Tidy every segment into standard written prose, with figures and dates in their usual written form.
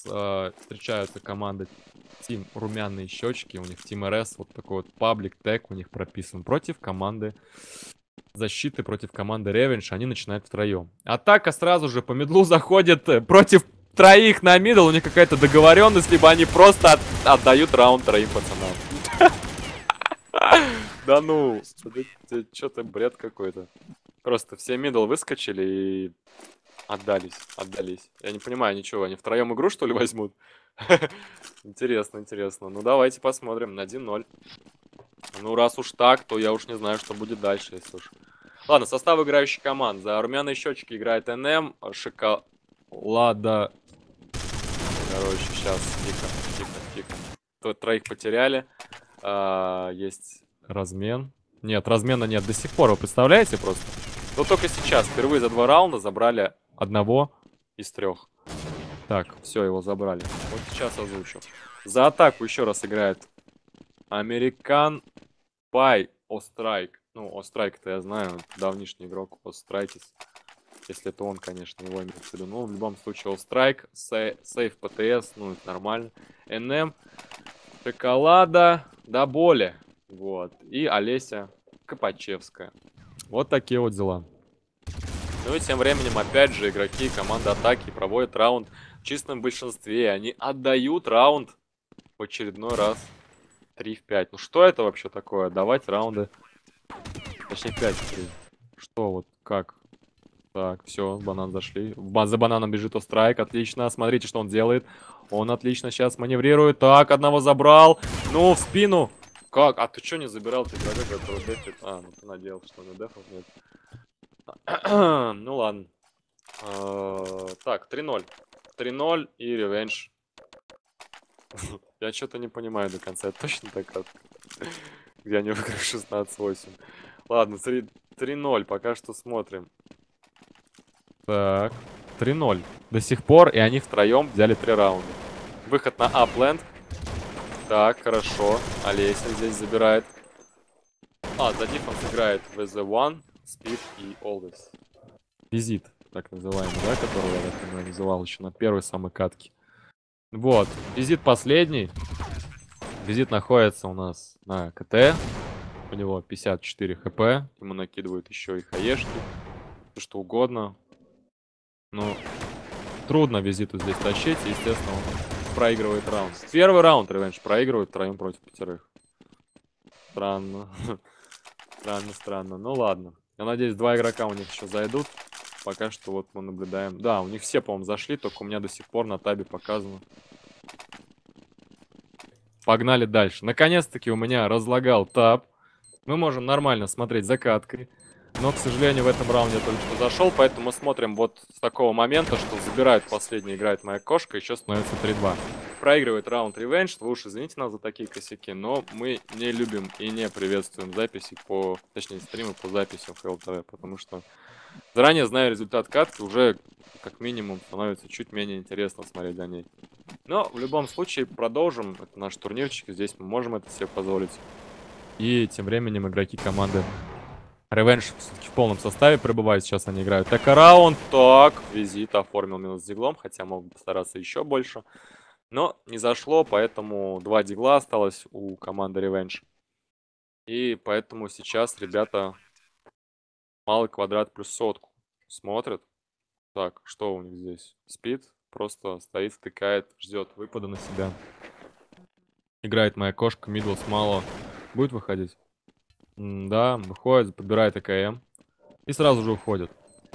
встречаются команды Team Румяные Щечки. У них Team RS, вот такой вот паблик тег у них прописан. Против команды Защиты, против команды Revenge. Они начинают втроем. Атака сразу же по мидлу заходит против троих на мидл. У них какая-то договоренность, либо они просто отдают раунд троим пацанам. Да ну, что-то бред какой-то. Просто все мидл выскочили и отдались. Я не понимаю ничего, они втроем игру что ли возьмут? Интересно, интересно. Ну давайте посмотрим на 1-0. Ну раз уж так, то я уж не знаю, что будет дальше, если уж. Ладно, состав играющих команд. За Румяные Щечки играет НМ, Шоколада. Короче, сейчас, тихо. Троих потеряли. Есть размен. Нет, размена нет до сих пор, вы представляете просто? Вот только сейчас, впервые за 2 раунда забрали одного из 3. Так, все, его забрали. Вот сейчас озвучу. За атаку еще раз играет American Pie Ostrike. Ну, Ostrike-то я знаю, давнишний игрок Ostrikes. Если это он, конечно, его имеет в виду. Ну, в любом случае, Ostrike, Сейф ПТС, ну, это нормально. НМ, Шоколада, до боли. Вот. И Олеся Копачевская. Вот такие вот дела. Ну и тем временем, опять же, игроки команды атаки проводят раунд в чистом большинстве. И они отдают раунд в очередной раз 3 в 5. Ну что это вообще такое? Давать раунды. Точнее 5 в 3. Что вот, как? Так, все, банан зашли. За бананом бежит Острайк. Отлично. Смотрите, что он делает. Он отлично сейчас маневрирует. Так, одного забрал. Ну, в спину. Как? А ты что не забирал? Ты игрока, который дефит? А, ну ты надеялся, что на дефов нет. Ну ладно. Так, 3-0. 3-0 и ревенж. Я что-то не понимаю до конца. Это точно так, где они выиграли 16-8. Ладно, 3-0. Пока что смотрим. Так, 3-0. До сих пор, и они втроем взяли 3 раунда. Выход на апленд. Так, хорошо. Олеся здесь забирает. За диффом играет VZ1, Speed и Always. Визит, так называемый, да, который я так понимаю, называл еще на первой самой катке. Вот, визит последний. Визит находится у нас на КТ. У него 54 хп. Ему накидывают еще и хаешки. Все что угодно. Ну, трудно визиту здесь тащить. И, естественно, он проигрывает раунд. Первый раунд ревенж проигрывает втроем против 5. Странно. Странно. Ну ладно. Я надеюсь, 2 игрока у них еще зайдут. Пока что вот мы наблюдаем. Да, у них все, по-моему, зашли. Только у меня до сих пор на табе показано. Погнали дальше. Наконец-таки у меня разлагал таб. Мы можем нормально смотреть за каткой. Но, к сожалению, в этом раунде я только что зашел. Поэтому мы смотрим вот с такого момента, что забирают последний, играет моя кошка. Еще становится 3-2. Проигрывает раунд ревенж. Вы уж извините нас за такие косяки. Но мы не любим и не приветствуем записи по... Точнее, стримы по записям в ХЛТВ. Потому что заранее, зная результат катки, уже как минимум становится чуть менее интересно смотреть за ней. Но в любом случае продолжим. Это наш турнирчик. Здесь мы можем это себе позволить. И тем временем игроки команды Revenge все-таки в полном составе пребывают. Сейчас они играют так-раунд. Так, визит оформил минус диглом. Хотя мог бы постараться еще больше. Но не зашло, поэтому 2 дигла осталось у команды Revenge. И поэтому сейчас ребята малый квадрат плюс 100 смотрят. Так, что у них здесь? Спид просто стоит, втыкает, ждет выпада на себя. Играет моя кошка, мидл с мало. Будет выходить? Да, выходит, подбирает АКМ. И сразу же уходит.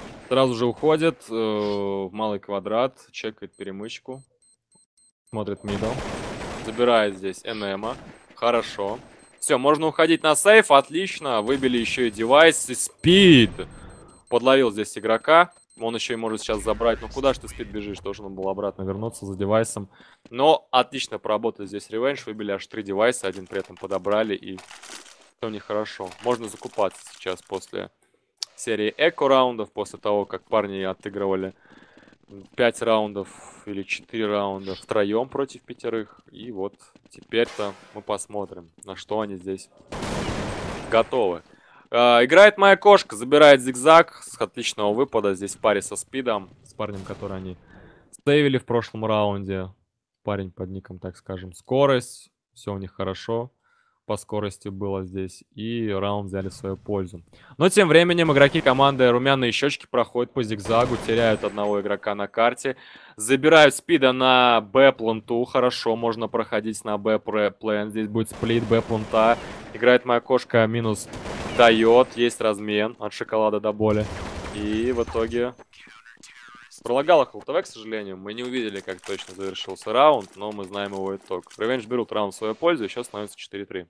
В малый квадрат, чекает перемычку. Смотрит мидл. Забирает здесь НМа. Хорошо. Все, можно уходить на сейф, отлично. Выбили еще и девайс. И Спид подловил здесь игрока. Он еще и может сейчас забрать. Ну куда ж ты, Спид, бежишь? Должен был обратно вернуться за девайсом. Но отлично поработали здесь ревенж. Выбили аж 3 девайса. Один при этом подобрали. И все нехорошо. Можно закупаться сейчас после серии эко-раундов. После того, как парни отыгрывали 5 раундов или 4 раунда втроем против 5. И вот теперь-то мы посмотрим, на что они здесь готовы. Играет моя кошка, забирает зигзаг с отличного выпада. Здесь в паре со Спидом, с парнем, который они сейвили в прошлом раунде. Парень под ником, так скажем, скорость. Все у них хорошо. По скорости было здесь. И раунд взяли в свою пользу. Но тем временем игроки команды Румяные Щечки проходят по зигзагу. Теряют одного игрока на карте. Забирают спида на Б-планту. Хорошо, можно проходить на Б-плен. Здесь будет сплит Б-планта. Играет моя кошка, минус дает. Есть размен от шоколада до боли. И в итоге... Пролагала ХЛТВ, к сожалению. Мы не увидели, как точно завершился раунд, но мы знаем его итог. Revenge берут раунд в свою пользу, и сейчас становится 4-3.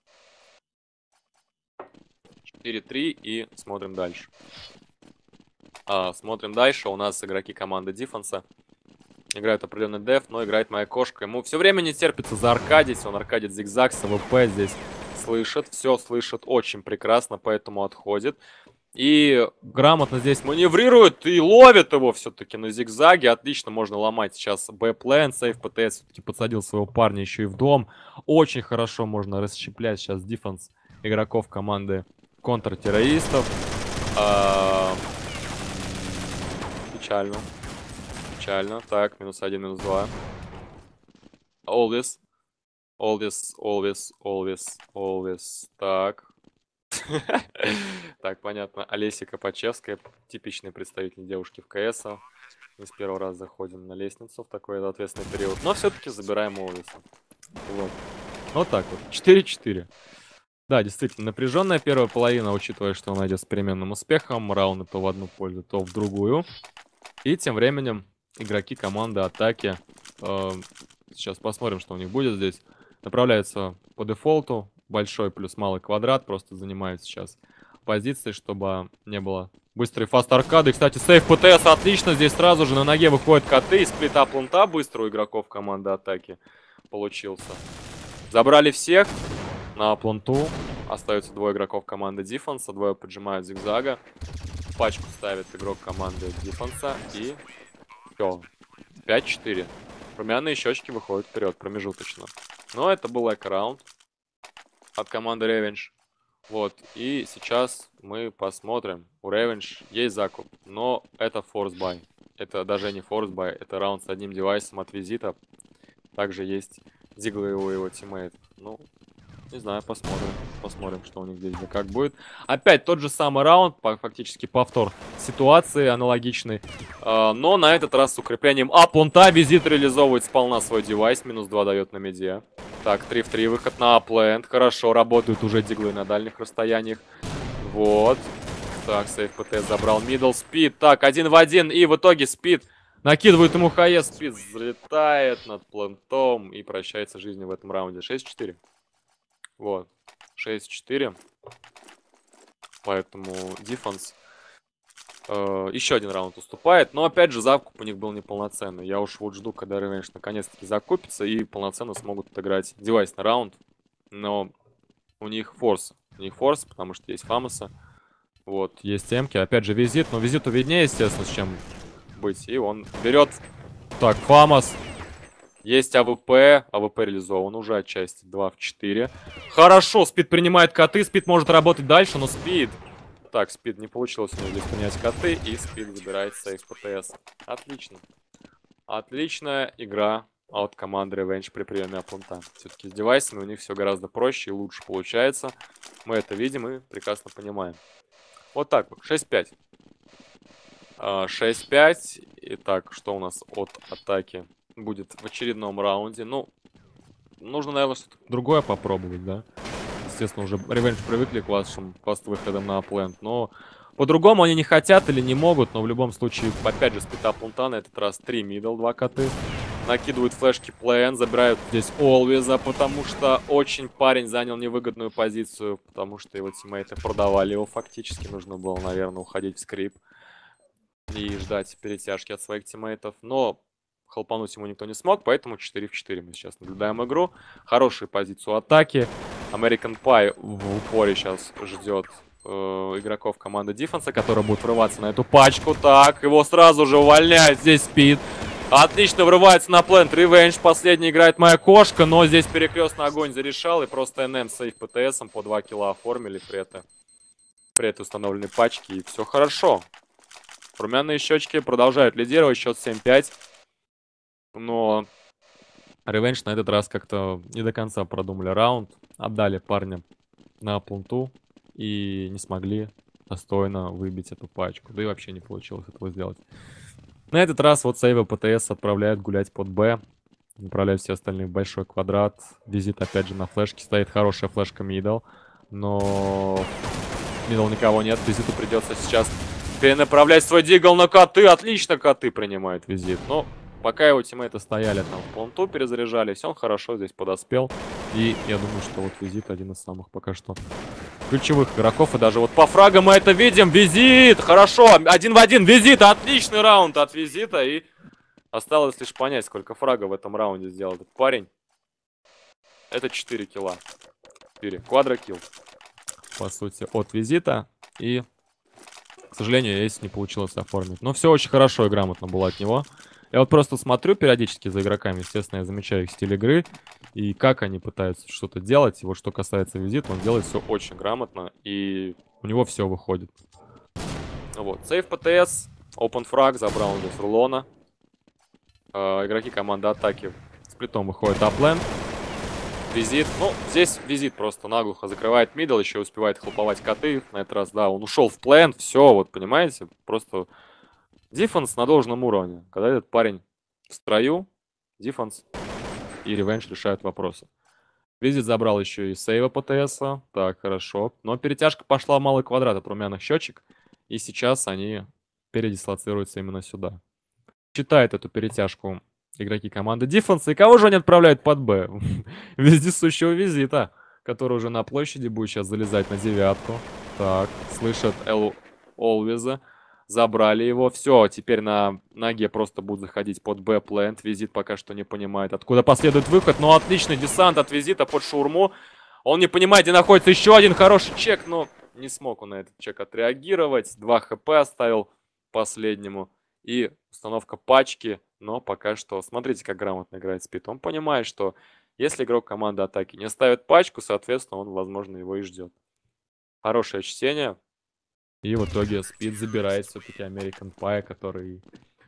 4-3 и смотрим дальше. Смотрим дальше. У нас игроки команды Диффенса. Играет определенный деф, но играет моя кошка. Ему все время не терпится зааркадить. Он аркадит зигзаг с АВП здесь слышит. Все слышит очень прекрасно, поэтому отходит. И грамотно здесь маневрирует и ловит его все-таки на зигзаге. Отлично, можно ломать сейчас Б-плен. Сейф ПТС все-таки подсадил своего парня еще и в дом. Очень хорошо можно расщеплять сейчас дефенс игроков команды контртеррористов. Печально. Печально. Так, минус 1, минус 2. Always. Always, always, always, always. Так. Так, понятно. Олеся Копачевская, типичный представитель девушки в КС. Не с первого раза заходим на лестницу в такой ответственный период. Но все-таки забираем Олеса. Вот так вот. 4-4. Да, действительно, напряженная первая половина, учитывая, что он идет с переменным успехом. Раунды то в одну пользу, то в другую. И тем временем игроки команды атаки. Сейчас посмотрим, что у них будет здесь. Направляются по дефолту. Большой плюс малый квадрат. Просто занимают сейчас позиции, чтобы не было быстрой фаст-аркады. Кстати, сейф ПТС отлично. Здесь сразу же на ноге выходят коты. И сплита планта быстро у игроков команды атаки получился. Забрали всех на планту. Остаются двое игроков команды Диффенса. Двое поджимают зигзага. Пачку ставит игрок команды Диффенса. И все. 5-4. Румяные щечки выходят вперед промежуточно. Но это был эко-раунд от команды Revenge. Вот. И сейчас мы посмотрим. У Revenge есть закуп. Но это форс-бай. Это даже не форс-бай. Это раунд с одним девайсом от визита. Также есть диглы у его тиммейтов. Ну, не знаю, посмотрим. Посмотрим, что у них здесь да как будет. Опять тот же самый раунд, фактически повтор ситуации аналогичный. Но на этот раз с укреплением планта. Визит реализовывает сполна свой девайс. Минус 2 дает на медиа. Так, 3 в 3 выход на аплент. Хорошо, работают уже диглы на дальних расстояниях. Вот. Так, сейф ПТ забрал мидл. Спид. Так, 1 в 1. И в итоге спид накидывает ему ХС. Спид взлетает над плентом и прощается с жизнью в этом раунде. 6-4. Вот. 6-4. Поэтому Диффенс еще один раунд уступает. Но опять же, закуп у них был неполноценный. Я уж вот жду, когда Revenge наконец-таки закупится и полноценно смогут отыграть девайсный раунд. Но у них форс. У них форс, потому что есть Фамоса. Вот, есть темки. Опять же, визит. Но визиту виднее, естественно, с чем быть. И он берет. Так, Фамос. Есть АВП. АВП реализован уже отчасти. 2 в 4. Хорошо, Спид принимает коты. Спид может работать дальше, но Спид... Так, Спид не получилось у него здесь принять коты. И Спид забирает сейф ПТС. Отлично. Отличная игра от команды Revenge при приеме апланта. Все-таки с девайсами у них все гораздо проще и лучше получается. Мы это видим и прекрасно понимаем. Вот так вот. 6-5. 6-5. Итак, что у нас от атаки будет в очередном раунде? Ну, нужно, наверное, что-то другое попробовать, да? Естественно, уже Revenge привыкли к вашим фаст-выходам на аплент, но по-другому они не хотят или не могут, но в любом случае, опять же, спита планта, на этот раз 3 мидл, 2 коты. Накидывают флешки плей-эн, забирают здесь Олвиза, потому что очень парень занял невыгодную позицию, потому что его тиммейты продавали его фактически. Нужно было, наверное, уходить в скрип и ждать перетяжки от своих тиммейтов, но хлопануть ему никто не смог, поэтому 4 в 4 мы сейчас наблюдаем игру. Хорошую позицию атаки. American Pie в упоре сейчас ждет игроков команды Диффенса, которые будут врываться на эту пачку. Так, его сразу же увольняет здесь Спид. Отлично врывается на плент. Revenge последний играет моя кошка, но здесь перекрестный огонь зарешал. И просто НМ сейф ПТСом по 2 килла оформили при этой установленной пачке. И все хорошо. Румяные щечки продолжают лидировать. Счет 7-5. Но Revenge на этот раз как-то не до конца продумали раунд. Отдали парня на пункту и не смогли достойно выбить эту пачку. Да и вообще не получилось этого сделать. На этот раз вот сейва ПТС отправляют гулять под Б. Направляют все остальные в большой квадрат. Визит опять же на флешке. Стоит хорошая флешка мидл. Но мидл никого нет. Визиту придется сейчас перенаправлять свой дигл на коты. Отлично коты принимают визит. Но пока его тиммейты стояли там в планту, перезаряжались, он хорошо здесь подоспел. И я думаю, что вот визит один из самых пока что ключевых игроков. И даже вот по фрагам мы это видим. Визит! Хорошо! 1 в 1. Визит! Отличный раунд от визита. И осталось лишь понять, сколько фрагов в этом раунде сделал этот парень. Это 4 килла. 4. Квадрокилл. По сути, от визита. И, к сожалению, эйс не получилось оформить. Но все очень хорошо и грамотно было от него. Я вот просто смотрю периодически за игроками. Естественно, я замечаю их стиль игры. И как они пытаются что-то делать. И вот что касается визита, он делает все очень грамотно. И у него все выходит. Вот. Сейв ПТС. Open фраг. Забрал он здесь рулона. Игроки команды атаки сплитом выходят аплен. Визит. Ну, здесь визит просто наглухо закрывает мидл, еще успевает хлоповать коты. На этот раз, да, он ушел в плен. Все, вот, понимаете, просто дефенс на должном уровне. Когда этот парень в строю, дефенс и ревенж решают вопросы. Визит забрал еще и сейва ПТСа. Так, хорошо. Но перетяжка пошла в малый квадрат от румяных щечек. И сейчас они передислоцируются именно сюда. Читает эту перетяжку игроки команды Дефенса. И кого же они отправляют под Б? Вездесущего визита, который уже на площади будет сейчас залезать на девятку. Так, слышат Олвиза. Забрали его. Все, теперь на ноге просто будут заходить под Б плент. Визит пока что не понимает, откуда последует выход. Но отличный десант от визита под шаурму. Он не понимает, где находится еще один хороший чек, но не смог он на этот чек отреагировать. 2 хп оставил последнему. И установка пачки, но пока что... Смотрите, как грамотно играет Спид. Он понимает, что если игрок команды атаки не ставит пачку, соответственно, он, возможно, его и ждет. Хорошее чтение. И в итоге Спид забирает все-таки American Pie, который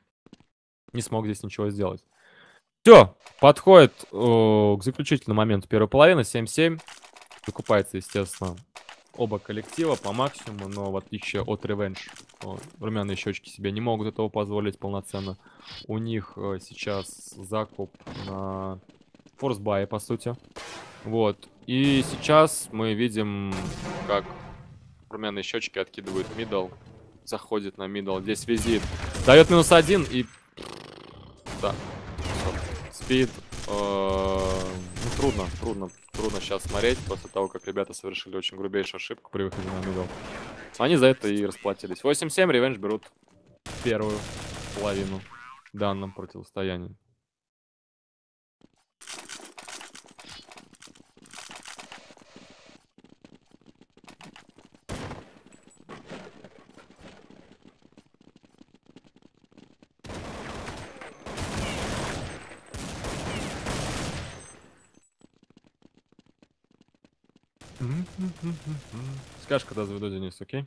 не смог здесь ничего сделать. Все, подходит к заключительному моменту первой половины. 7-7. Выкупается, естественно, оба коллектива по максимуму, но в отличие от Revenge, румяные щечки себе не могут этого позволить полноценно. У них сейчас закуп на форсбае, по сути. Вот. И сейчас мы видим, как румяные щечки откидывают мидл. Заходит на мидл. Здесь визит. Дает -1 и... Да. Спид. Ну, трудно сейчас смотреть после того, как ребята совершили очень грубейшую ошибку при выходе на мидл. Они за это и расплатились. 8-7, ревенж берут первую половину в данном противостоянии. Скажешь, когда заведу, Денис, окей?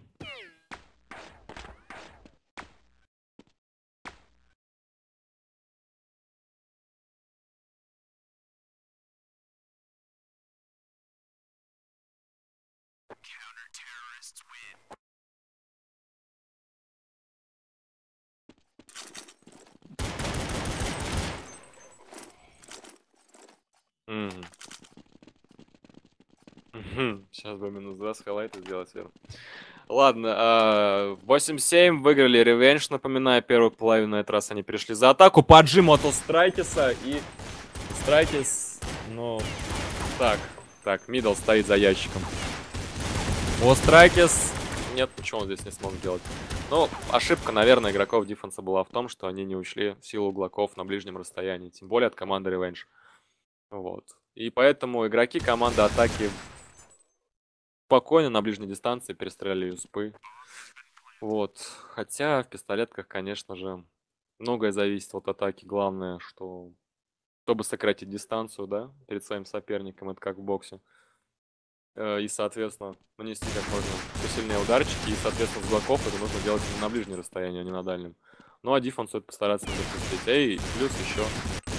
Сейчас бы -2 с хайлайта сделать, верно. Ладно, 8-7, выиграли ревенж, напоминаю, первую половину. На этот раз они перешли за атаку. По джиму от Страйкиса, и Страйкис, ну, так, мидл стоит за ящиком. У Страйкис, нет, почему он здесь не смог сделать? Ну, ошибка, наверное, игроков дефенса была в том, что они не учли силу углаков на ближнем расстоянии, тем более от команды ревенж. Вот. И поэтому игроки команды атаки спокойно на ближней дистанции перестреляли юспы. Вот. Хотя в пистолетках, конечно же, многое зависит от атаки. Главное, что чтобы сократить дистанцию, да, перед своим соперником, это как в боксе. И, соответственно, нанести как можно посильнее ударчики. И, соответственно, с блоков это нужно делать именно на ближнем расстоянии, а не на дальнем. Ну, а дефенс стоит постараться не допустить. И плюс еще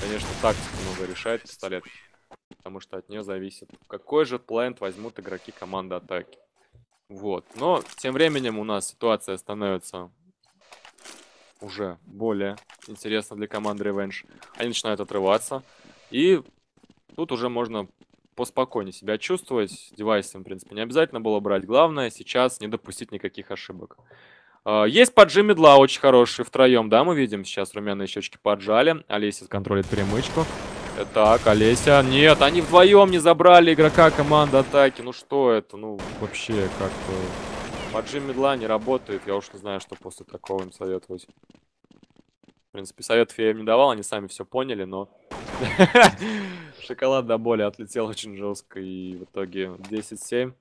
конечно, тактика много решает пистолет. Потому что от нее зависит, какой же плент возьмут игроки команды атаки. Вот. Но тем временем у нас ситуация становится уже более интересна для команды Revenge. Они начинают отрываться. И тут уже можно поспокойнее себя чувствовать. Девайсы, в принципе, не обязательно было брать. Главное сейчас не допустить никаких ошибок. Есть поджим медла очень хороший втроем, да, мы видим сейчас румяные щечки поджали. Олеся контролит перемычку. Так, Олеся. Нет, они вдвоем не забрали игрока команды атаки. Ну что это? Ну, вообще, как-то... Поджим медла не работает. Я уж не знаю, что после такого им советовать. В принципе, советов я им не давал, они сами все поняли, но... Шоколад до боли отлетел очень жестко. И в итоге 10-7.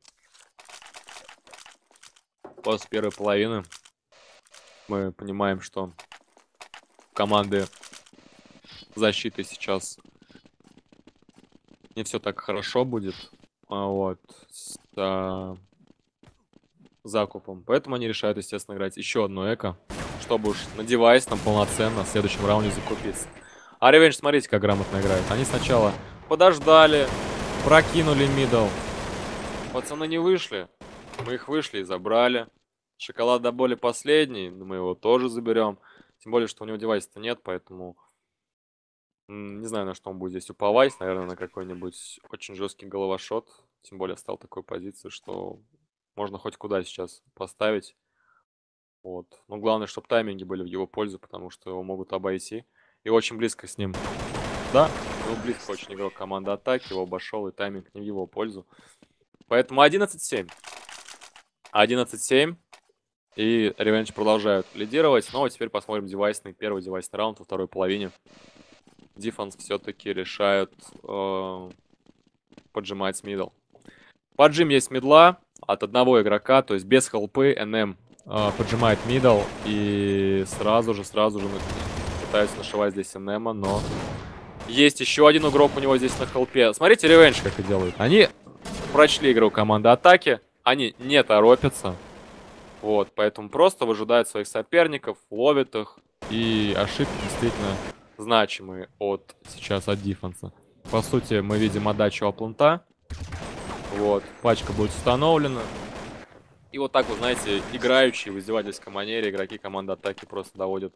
После первой половины мы понимаем, что команды защиты сейчас не все так хорошо будет. Вот. С закупом. Поэтому они решают, естественно, играть еще одно эко, чтобы уж на девайс там полноценно в следующем раунде закупиться. А Revenge, смотрите, как грамотно играют. Они сначала подождали, прокинули мидл. Пацаны не вышли. Мы их вышли и забрали. Шоколад до боли последний. Мы его тоже заберем. Тем более, что у него девайса-то нет, поэтому... Не знаю, на что он будет здесь уповать. Наверное, на какой-нибудь очень жесткий головошот. Тем более, стал такой позиции, что можно хоть куда сейчас поставить. Вот. Но главное, чтобы тайминги были в его пользу, потому что его могут обойти. И очень близко с ним. Да, его близко очень игрок команды атаки. Его обошел, и тайминг не в его пользу. Поэтому 11-7. 11-7. И Revenge продолжают лидировать. Ну, а теперь посмотрим девайсный. Первый девайсный раунд во второй половине. Дефенс все-таки решают поджимать с мидл. Поджим есть мидла от одного игрока, то есть без хелпы. НМ поджимает мидл и сразу же пытаются нашивать здесь НМа, но есть еще один игрок у него здесь на хелпе. Смотрите, Revenge как и делают. Они прочли игру команды атаки, они не торопятся. Вот, поэтому просто выжидают своих соперников, ловят их, и ошибки действительно значимые сейчас от дефенса. По сути, мы видим отдачу апланта. Вот, пачка будет установлена. И вот так вот, знаете, играющие в издевательской манере игроки команды атаки просто доводят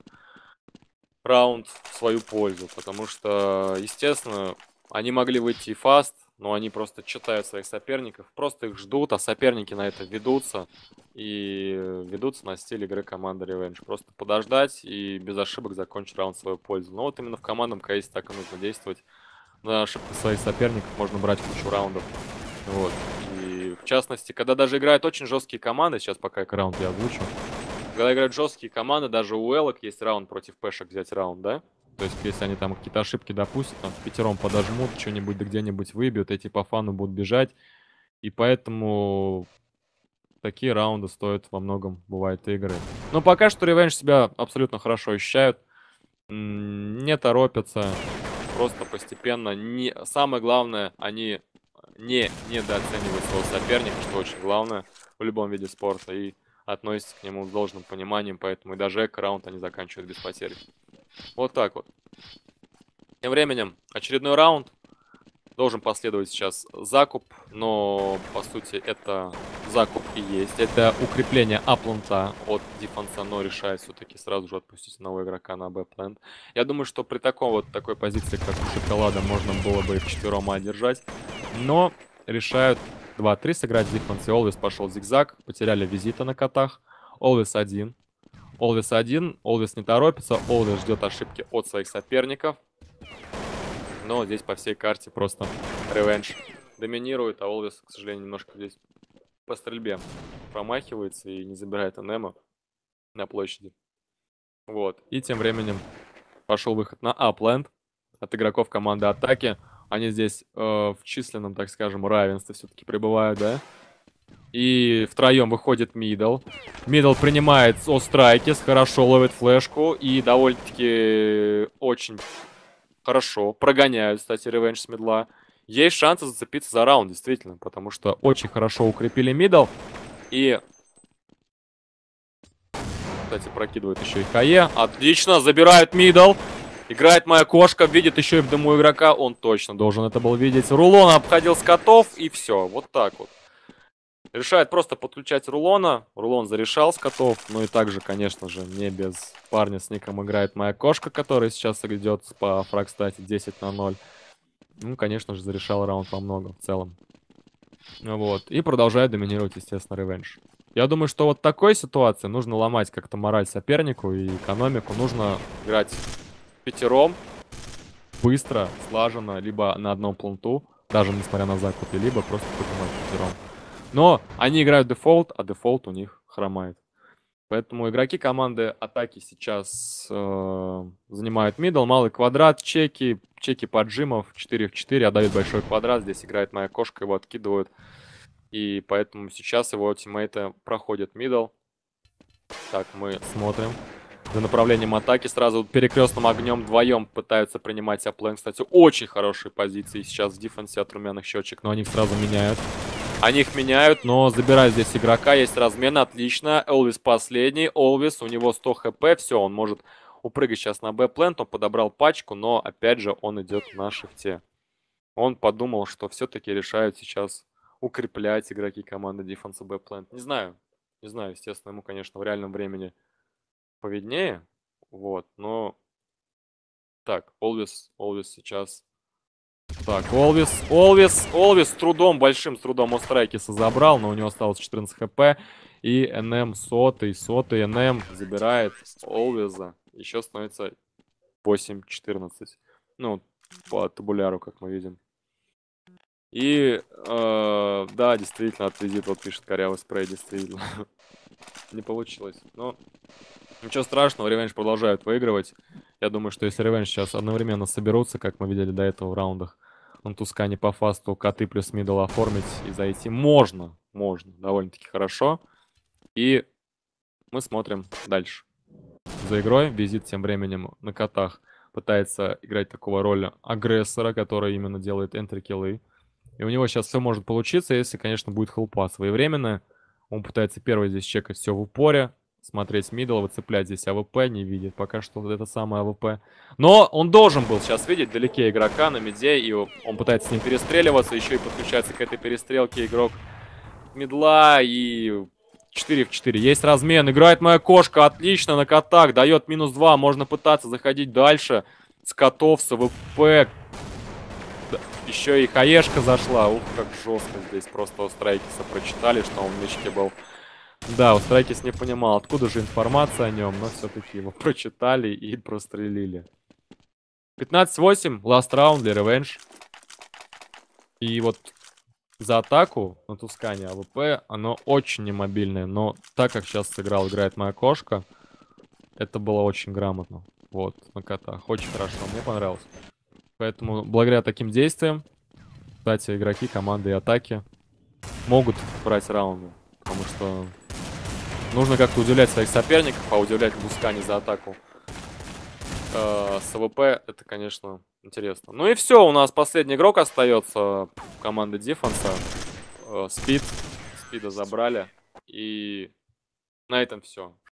раунд в свою пользу. Потому что, естественно, они могли выйти и фаст, но они просто читают своих соперников, просто их ждут, а соперники на это ведутся. И ведутся на стиль игры команды Revenge. Просто подождать и без ошибок закончить раунд в свою пользу. Но вот именно в командном кейсе так и нужно действовать. На ошибки своих соперников можно брать кучу раундов. Вот. И в частности, когда даже играют очень жесткие команды, сейчас пока раунд я озвучу. Когда играют жесткие команды, даже у Элок есть раунд против пэшек взять раунд, да? То есть, если они там какие-то ошибки допустят, там в пятером подожмут, что-нибудь да где-нибудь выбьют, эти по фану будут бежать. И поэтому такие раунды стоят во многом, бывают, игры. Но пока что Revenge себя абсолютно хорошо ощущают. Не торопятся. Просто постепенно. Самое главное, они не недооценивают своего соперника, что очень главное в любом виде спорта. И относятся к нему с должным пониманием. Поэтому и даже эко-раунд они заканчивают без потерь. Вот так вот. Тем временем очередной раунд. Должен последовать сейчас закуп, но по сути это закуп и есть. Это укрепление апланта от дефенса, но решает все-таки сразу же отпустить одного игрока на Б-плент. Я думаю, что при такой позиции, как у Шоколада, можно было бы их вчетвером одержать. Но решают 2-3 сыграть дефенс, и Олвис пошел зигзаг. Потеряли визита на котах. Олвис один. Олвис один. Олвис не торопится. Олвис ждет ошибки от своих соперников. Но здесь по всей карте просто Revenge доминирует, а Олвис, к сожалению, немножко здесь по стрельбе промахивается и не забирает НМа на площади. Вот. И тем временем пошел выход на апленд от игроков команды атаки. Они здесь в численном, так скажем, равенстве все-таки пребывают, да? И втроем выходит мидл. Мидл принимает Острайкис, хорошо ловит флешку и довольно-таки очень... Хорошо, прогоняют, кстати, Revenge с мидла. Есть шансы зацепиться за раунд, действительно, потому что очень хорошо укрепили мидл. И, кстати, прокидывают еще и ХЕ. Отлично, забирают мидл. Играет моя кошка, видит еще и в дыму игрока. Он точно должен это был видеть. Рулон обходил скотов, и все. Вот так вот. Решает просто подключать рулона. Рулон зарешал скотов. Ну и также, конечно же, не без парня с ником играет моя кошка, которая сейчас идет по фрагстате 10-0. Ну, конечно же, зарешал раунд по много в целом. Вот. И продолжает доминировать, естественно, ревенж. Я думаю, что вот в такой ситуации нужно ломать как-то мораль сопернику и экономику. Нужно играть пятером, быстро, слаженно, либо на одном планту, даже несмотря на закупы, либо просто поднимать пятером. Но они играют дефолт, а дефолт у них хромает. Поэтому игроки команды атаки сейчас занимают мидл, малый квадрат, чеки поджимов, 4 в 4, отдают большой квадрат. Здесь играет моя кошка, его откидывают. И поэтому сейчас его тиммейты проходят мидл. Так, мы смотрим за направлением атаки. Сразу перекрестным огнем вдвоем пытаются принимать аплен. Кстати, очень хорошие позиции сейчас в дефенсе от румяных щечек, но они их сразу меняют. Они их меняют, но забирают здесь игрока. Есть размен, отлично. Олвис последний. Олвис, у него 100 хп. Все, он может упрыгать сейчас на Б-плент. Он подобрал пачку, но опять же он идет на шифте. Он подумал, что все-таки решают сейчас укреплять игроки команды Defense Б-плент. Не знаю, естественно, ему, конечно, в реальном времени поведнее. Вот, но... Так, Олвис сейчас... Так, Олвис с трудом, большим с трудом Острайкиса забрал, но у него осталось 14 хп. И НМ сотый НМ забирает Олвиза. Еще становится 8-14. Ну, по табуляру, как мы видим. И, да, действительно, отвезит, вот пишет корявый спрей, действительно. Не получилось. Но ничего страшного, ревенж продолжают выигрывать. Я думаю, что если ревенж сейчас одновременно соберутся, как мы видели до этого в раундах, на Тускане по фасту коты плюс мидл оформить и зайти можно довольно-таки хорошо. И мы смотрим дальше за игрой. Визит тем временем на котах пытается играть такого роля агрессора, который именно делает энтри-киллы. И у него сейчас все может получиться, если, конечно, будет хелпа своевременно. Он пытается первый здесь чекать все в упоре, смотреть мидл, выцеплять здесь АВП, не видит пока что это самое АВП. Но он должен был сейчас видеть вдалеке игрока на миде, и он пытается с ним перестреливаться, еще и подключается к этой перестрелке игрок мидла, и 4 в 4. Есть размен, играет моя кошка, отлично на котах, дает -2, можно пытаться заходить дальше. С котов, с АВП. Еще и хаешка зашла. Ух, как жестко здесь. Просто у Страйкиса прочитали, что он в мячке был. Да, у Страйкис не понимал, откуда же информация о нем, но все-таки его прочитали и прострелили. 15-8, last round для ревенж. И вот за атаку на Тускане АВП, оно очень немобильное. Но так как сейчас сыграл, играет моя кошка, это было очень грамотно. Вот, на котах. Очень хорошо, мне понравилось. Поэтому благодаря таким действиям, кстати, игроки команды и атаки могут брать раунды. Потому что нужно как-то удивлять своих соперников, а удивлять Тускане за атаку с АВП, это, конечно, интересно. Ну и все, у нас последний игрок остается команды Дефенса. Спида забрали. И на этом все.